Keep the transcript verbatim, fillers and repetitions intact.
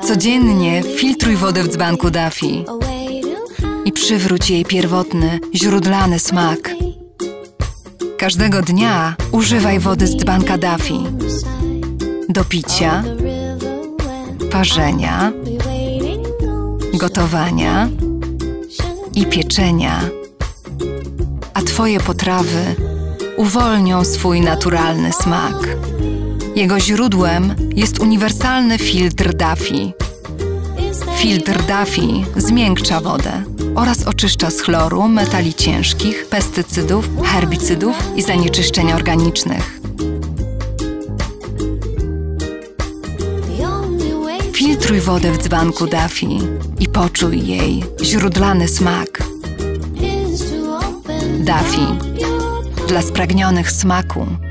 Codziennie filtruj wodę w dzbanku Daffy i przywróć jej pierwotny, źródlany smak. Każdego dnia używaj wody z dzbanka Daffy do picia, parzenia, gotowania i pieczenia, a Twoje potrawy uwolnią swój naturalny smak. Jego źródłem jest uniwersalny filtr Daffy. Filtr Daffy zmiękcza wodę oraz oczyszcza z chloru, metali ciężkich, pestycydów, herbicydów i zanieczyszczeń organicznych. Filtruj wodę w dzbanku Daffy i poczuj jej źródlany smak. Daffy dla spragnionych smaku.